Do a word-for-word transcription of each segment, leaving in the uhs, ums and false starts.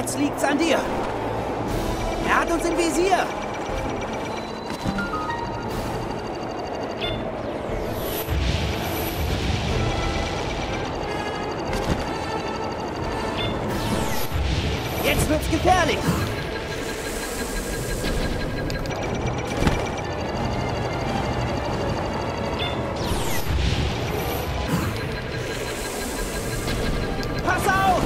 Jetzt liegt's an dir. Er hat uns im Visier. Jetzt wird's gefährlich. Pass auf!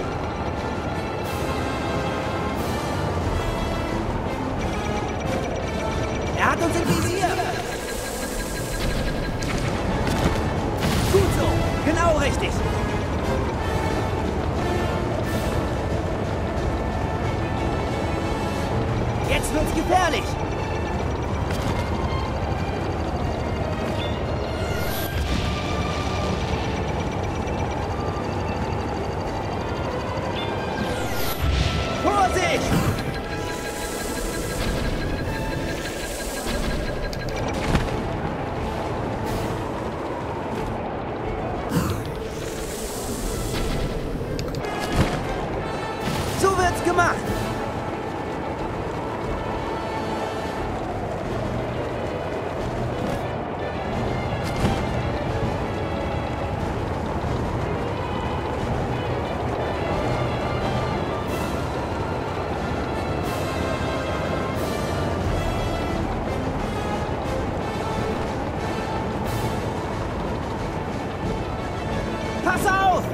Er hat uns im Visier. Gut so. Genau richtig. Jetzt wird's gefährlich. Vorsicht! So wird's gemacht. Pass auf!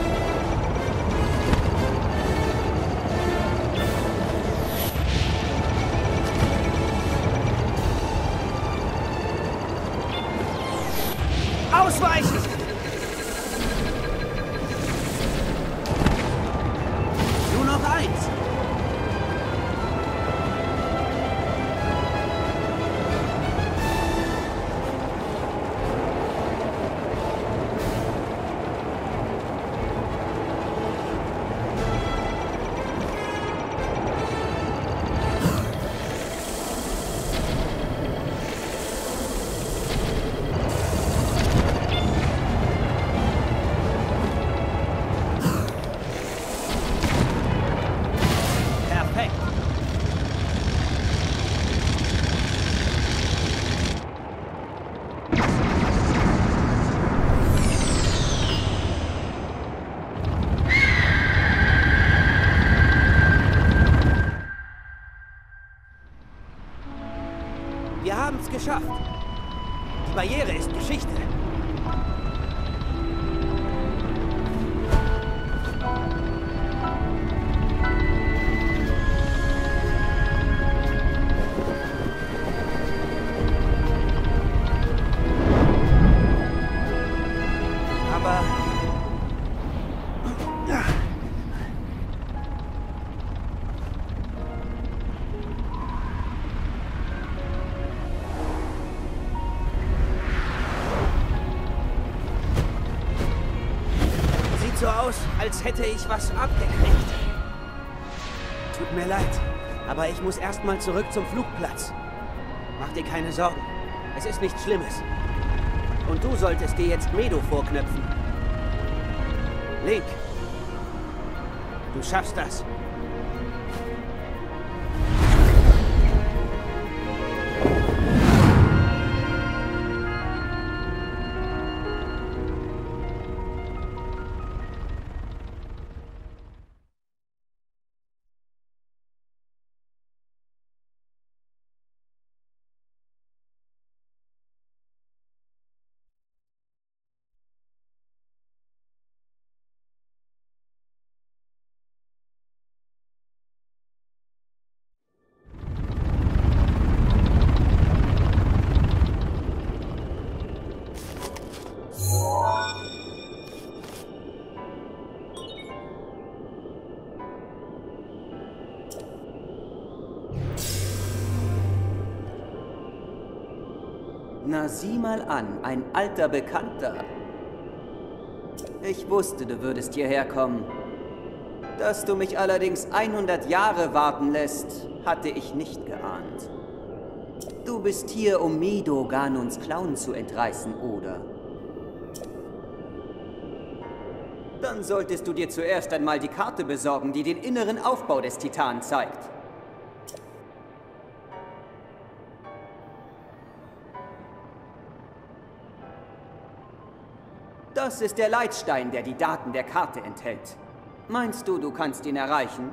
Ausweichen! Nur noch eins. Wir haben es geschafft. Die Barriere ist Geschichte. Aber... so aus, als hätte ich was abgekriegt. Tut mir leid, aber ich muss erstmal zurück zum Flugplatz. Mach dir keine Sorgen. Es ist nichts Schlimmes. Und du solltest dir jetzt Medo vorknöpfen. Link, du schaffst das. Na, sieh mal an, ein alter Bekannter. Ich wusste, du würdest hierher kommen. Dass du mich allerdings hundert Jahre warten lässt, hatte ich nicht geahnt. Du bist hier, um Medo Ganons Klauen zu entreißen, oder? Dann solltest du dir zuerst einmal die Karte besorgen, die den inneren Aufbau des Titanen zeigt. Das ist der Leitstein, der die Daten der Karte enthält. Meinst du, du kannst ihn erreichen?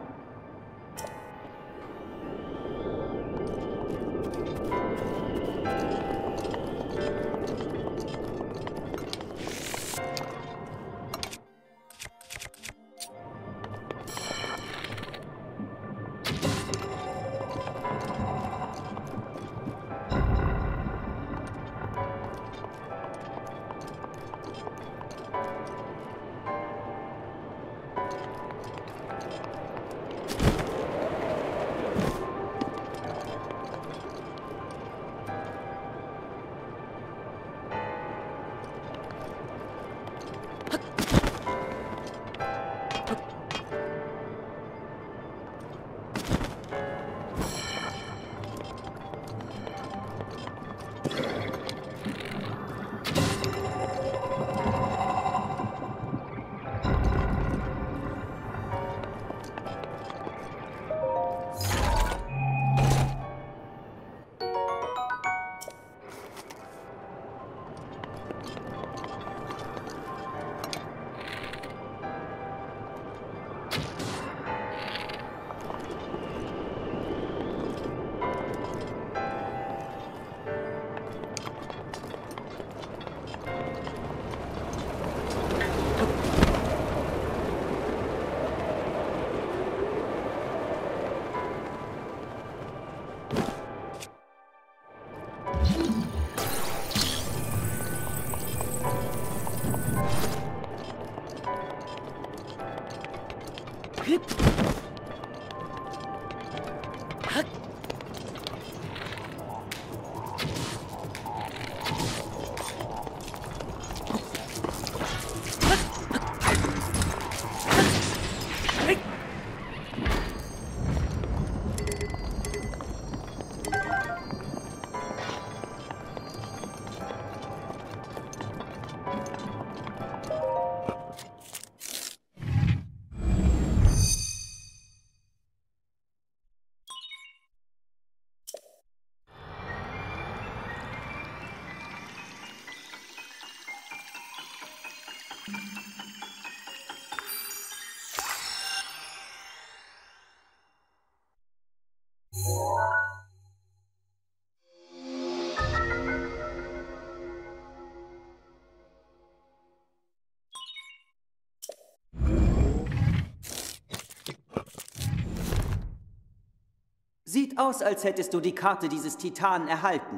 Sieht aus, als hättest du die Karte dieses Titanen erhalten.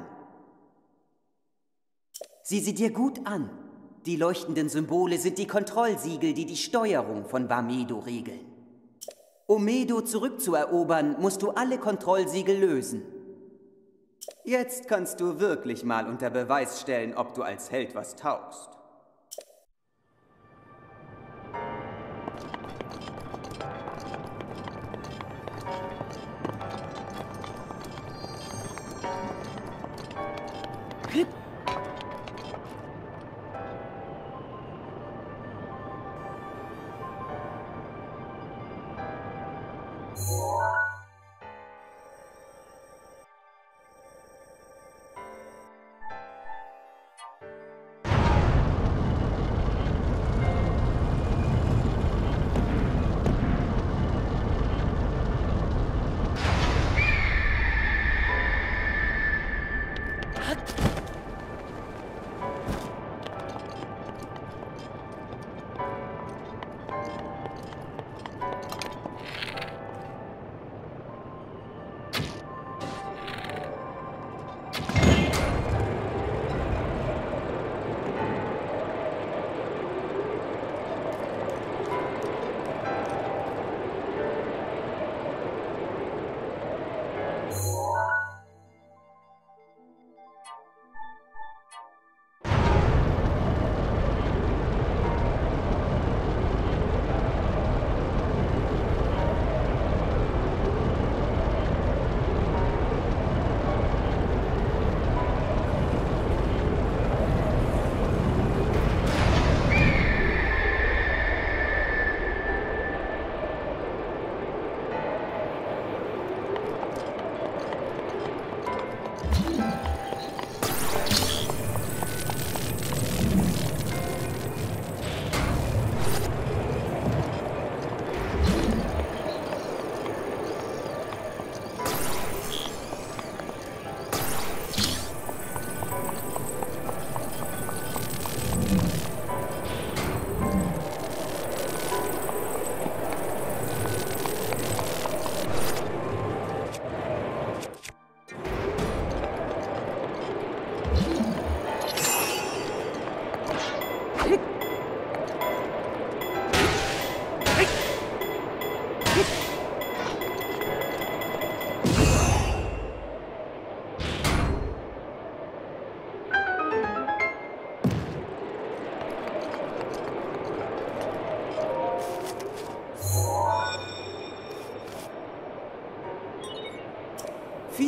Sieh sie dir gut an. Die leuchtenden Symbole sind die Kontrollsiegel, die die Steuerung von Vamedo regeln. Um Medo zurückzuerobern, musst du alle Kontrollsiegel lösen. Jetzt kannst du wirklich mal unter Beweis stellen, ob du als Held was taugst.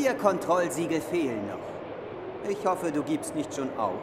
Vier Kontrollsiegel fehlen noch. Ich hoffe, du gibst nicht schon auf.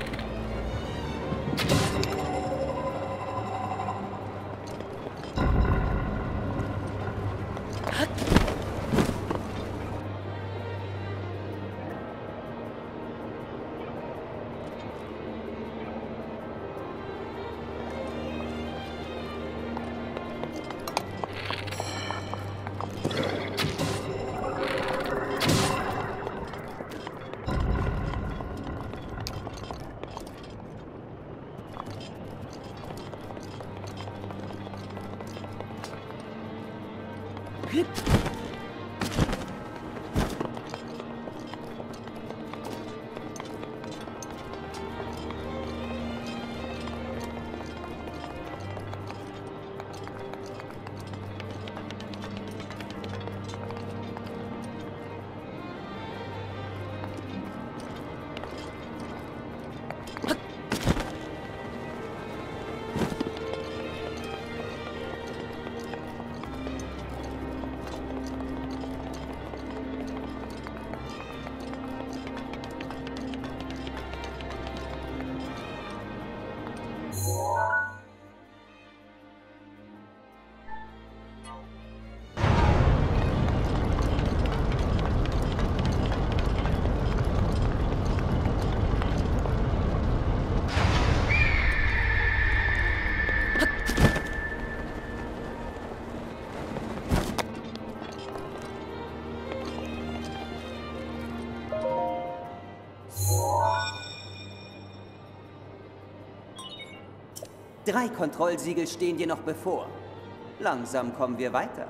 you Drei Kontrollsiegel stehen dir noch bevor. Langsam kommen wir weiter.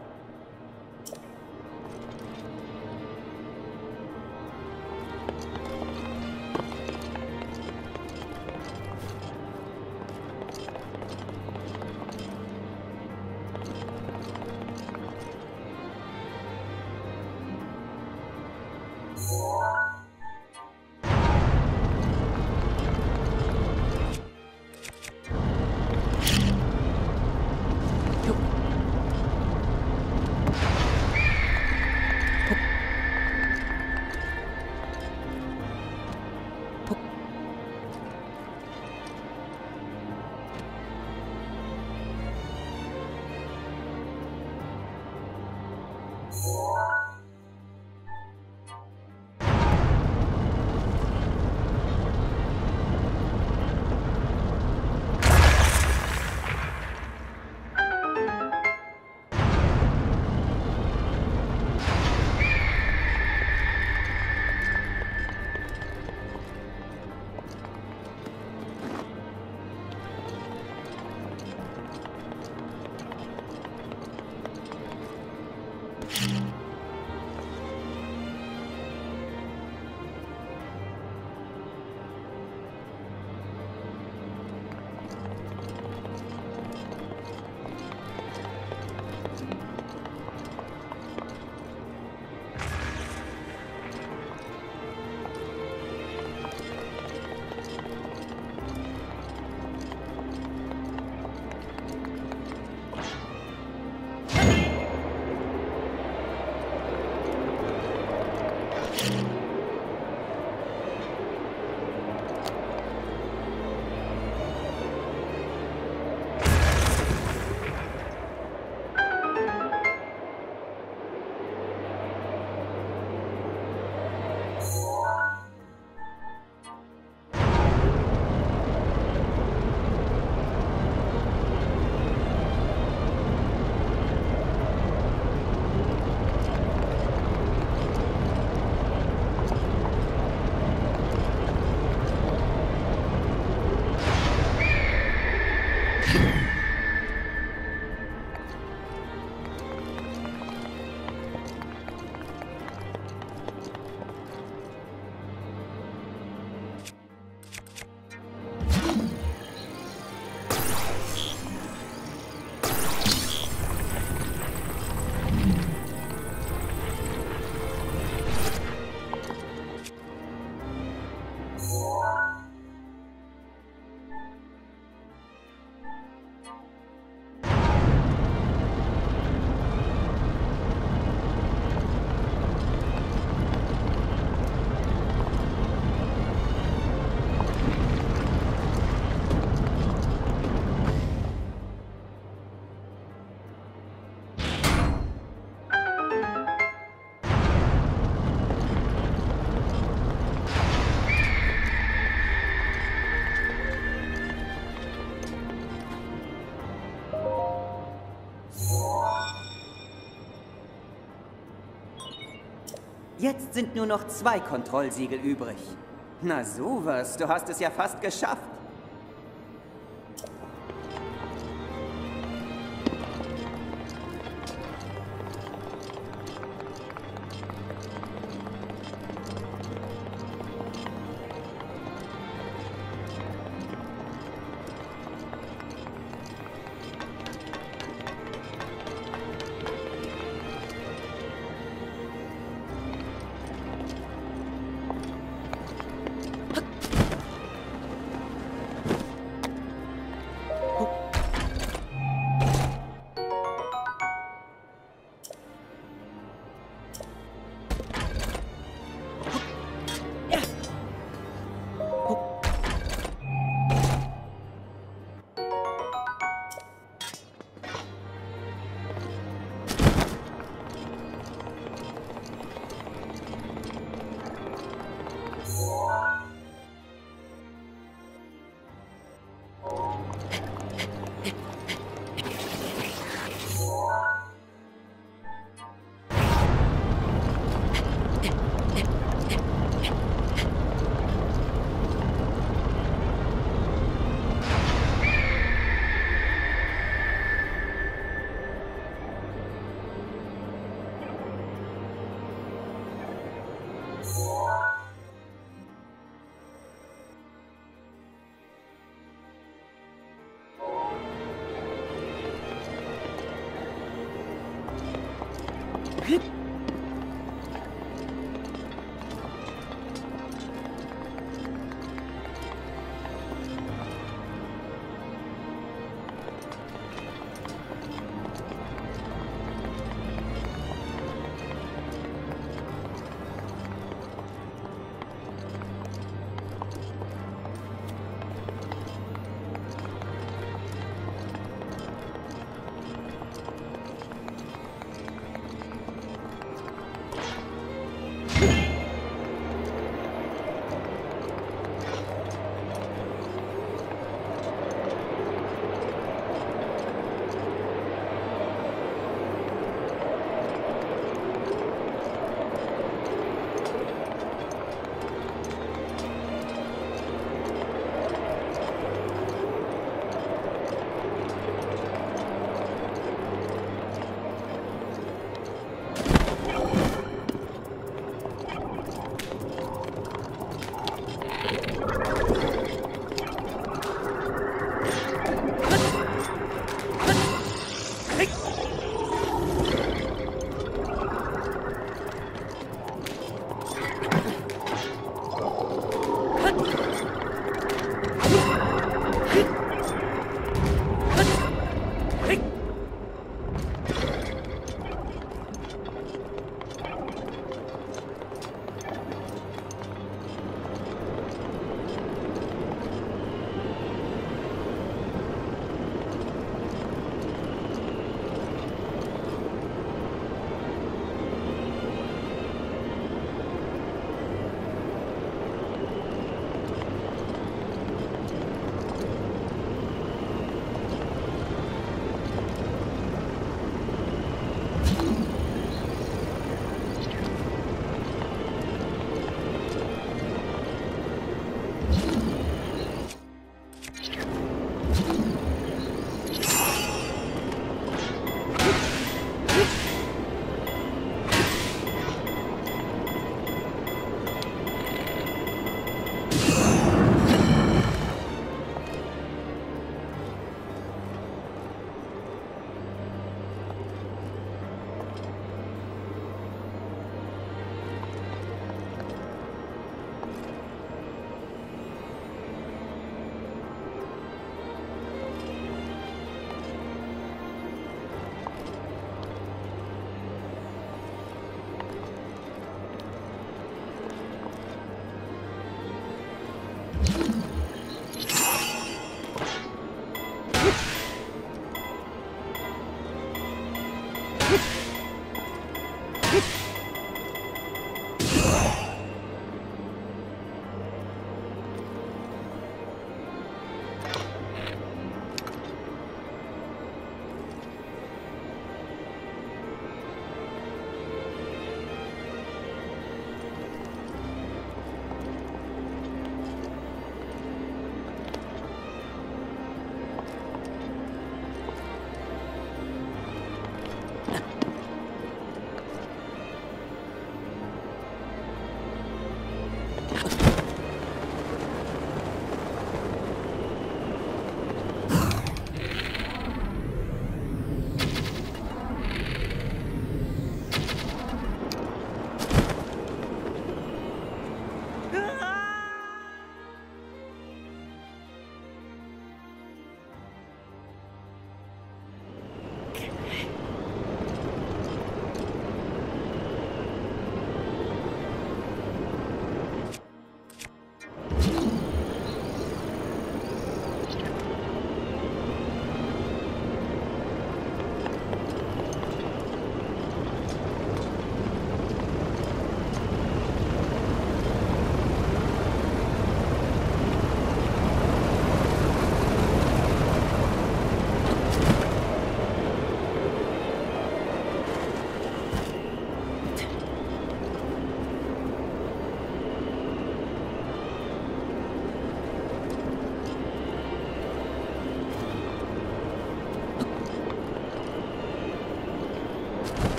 Jetzt sind nur noch zwei Kontrollsiegel übrig. Na sowas, du hast es ja fast geschafft.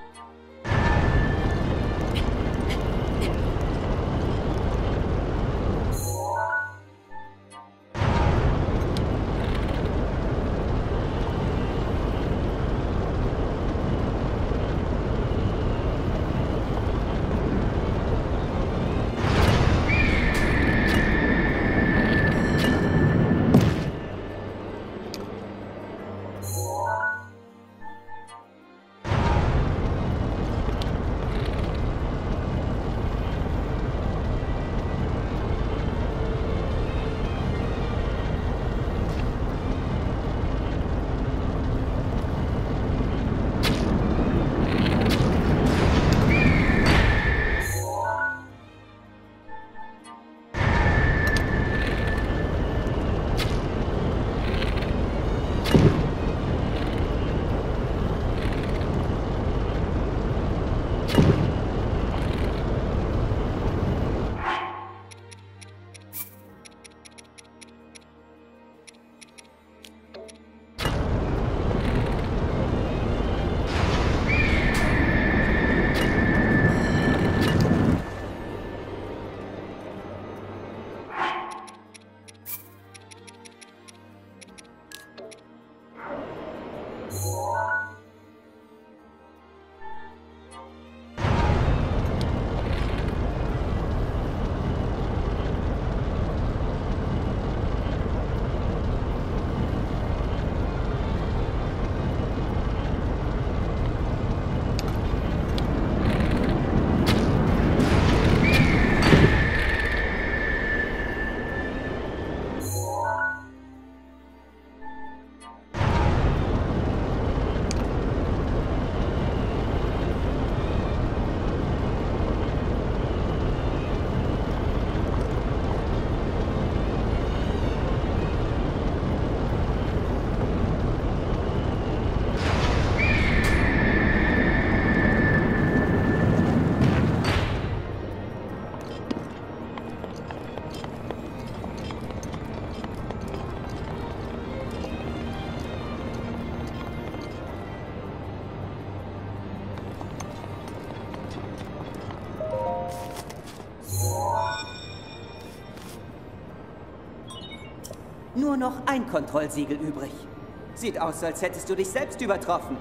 Nur noch ein Kontrollsiegel übrig. Sieht aus, als hättest du dich selbst übertroffen.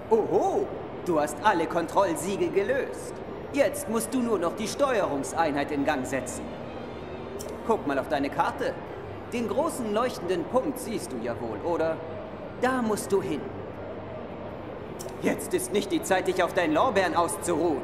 Oho, du hast alle Kontrollsiegel gelöst. Jetzt musst du nur noch die Steuerungseinheit in Gang setzen. Guck mal auf deine Karte. Den großen leuchtenden Punkt siehst du ja wohl, oder? Da musst du hin. Jetzt ist nicht die Zeit, dich auf deinen Lorbeeren auszuruhen.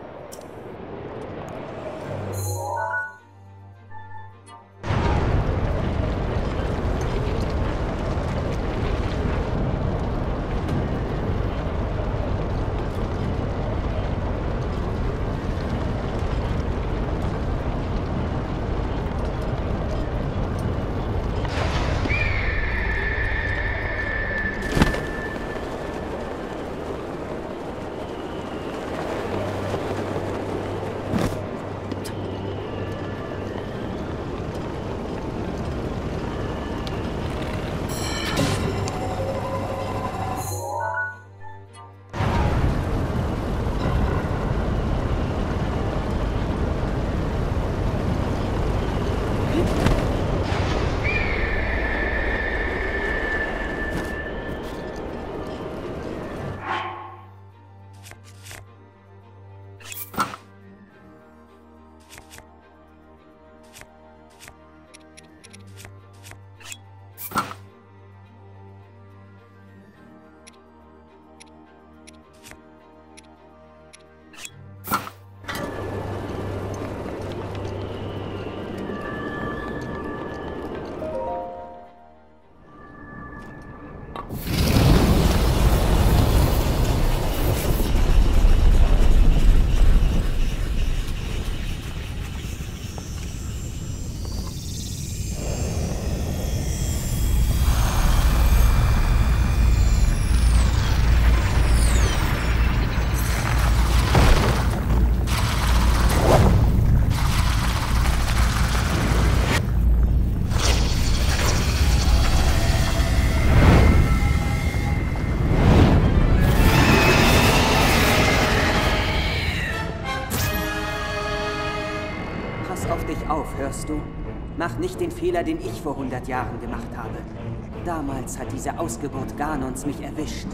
Hörst du? Mach nicht den Fehler, den ich vor hundert Jahren gemacht habe. Damals hat diese Ausgeburt Ganons mich erwischt.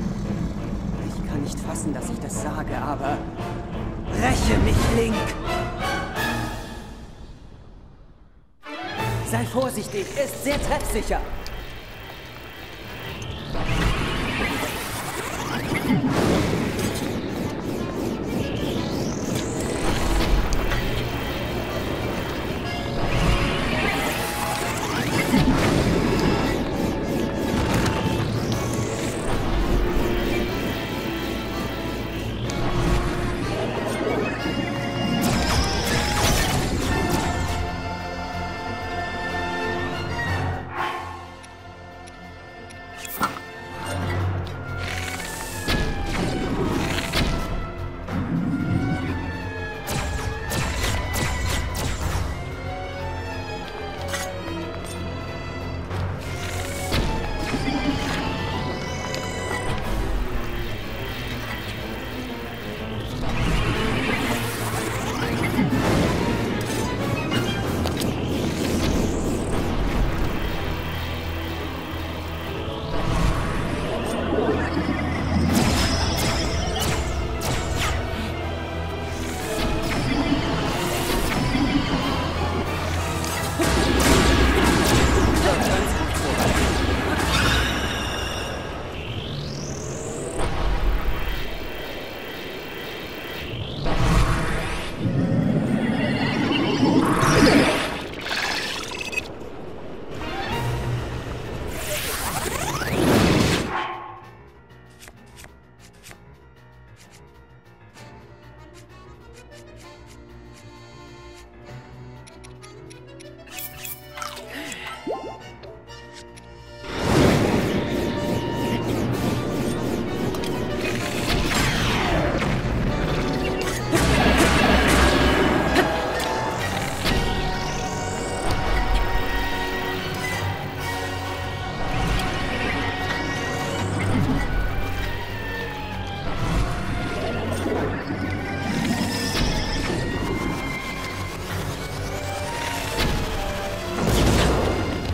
Ich kann nicht fassen, dass ich das sage, aber... Räche mich, Link! Sei vorsichtig, ist sehr treffsicher!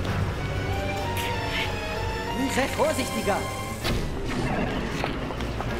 Sei vorsichtiger!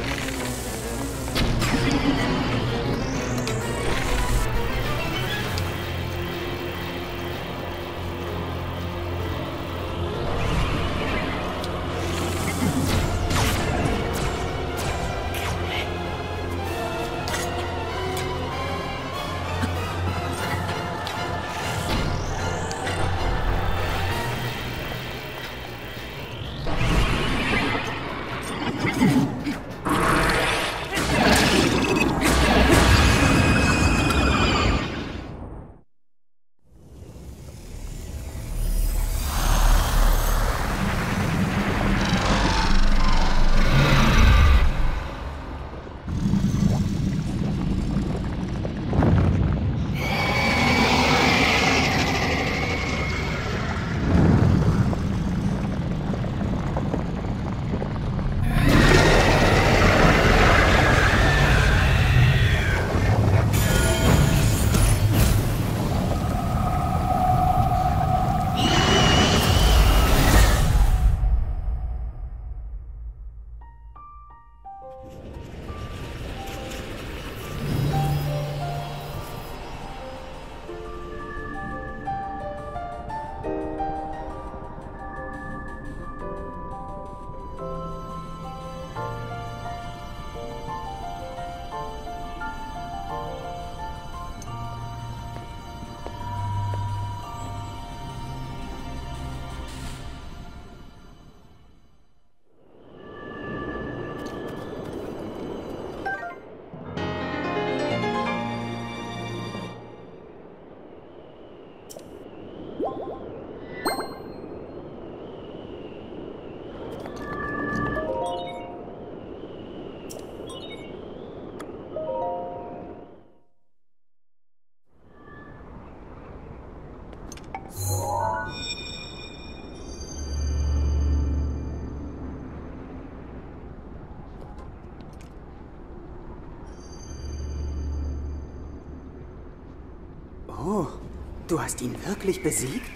Oh, du hast ihn wirklich besiegt?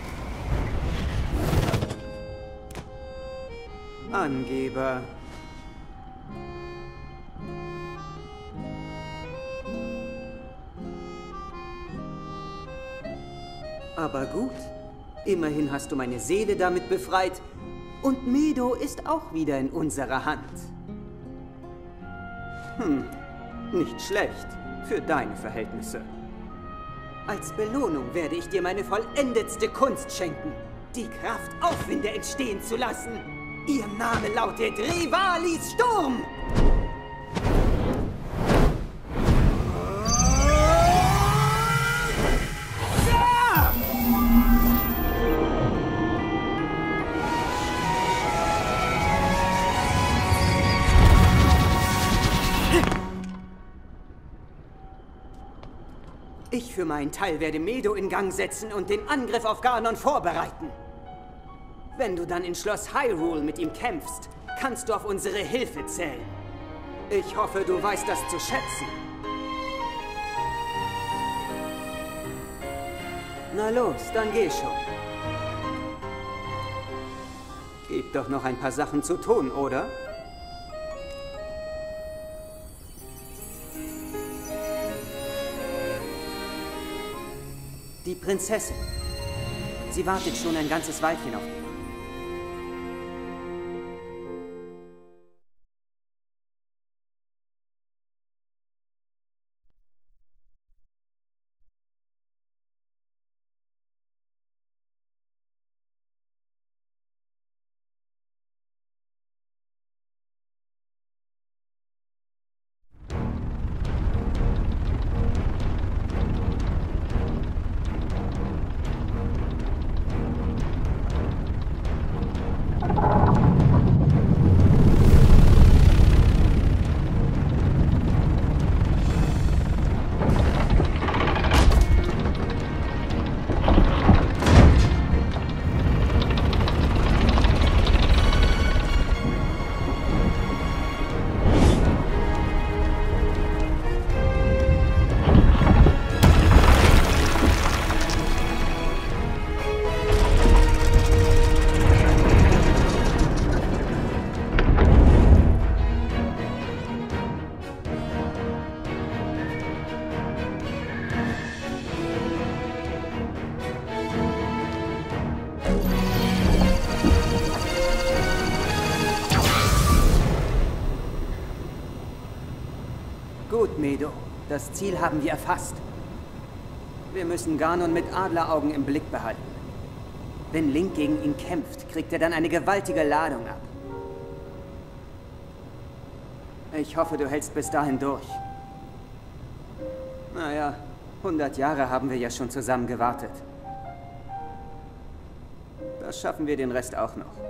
Angeber. Aber gut. Immerhin hast du meine Seele damit befreit. Und Medo ist auch wieder in unserer Hand. Hm, nicht schlecht für deine Verhältnisse. Als Belohnung werde ich dir meine vollendetste Kunst schenken. Die Kraft, Aufwinde entstehen zu lassen. Ihr Name lautet Rivalis Sturm. Ich für meinen Teil werde Medo in Gang setzen und den Angriff auf Ganon vorbereiten. Wenn du dann in Schloss Hyrule mit ihm kämpfst, kannst du auf unsere Hilfe zählen. Ich hoffe, du weißt das zu schätzen. Na los, dann geh schon. Gibt doch noch ein paar Sachen zu tun, oder? Die Prinzessin. Sie wartet schon ein ganzes Weilchen auf dich. Gut, Medo. Das Ziel haben wir erfasst. Wir müssen Ganon mit Adleraugen im Blick behalten. Wenn Link gegen ihn kämpft, kriegt er dann eine gewaltige Ladung ab. Ich hoffe, du hältst bis dahin durch. Naja, hundert Jahre haben wir ja schon zusammen gewartet. Das schaffen wir den Rest auch noch.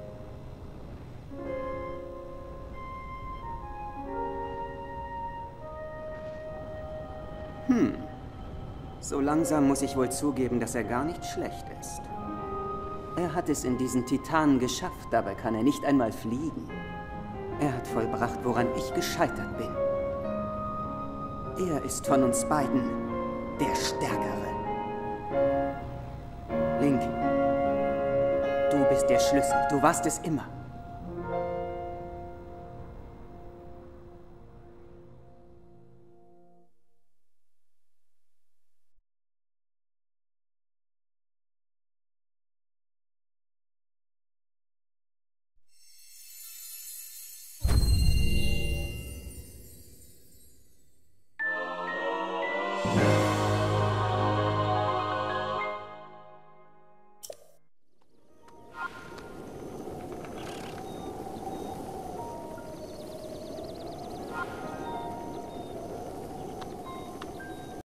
Hm. So langsam muss ich wohl zugeben, dass er gar nicht schlecht ist. Er hat es in diesen Titanen geschafft, dabei kann er nicht einmal fliegen. Er hat vollbracht, woran ich gescheitert bin. Er ist von uns beiden der Stärkere. Link, du bist der Schlüssel. Du warst es immer.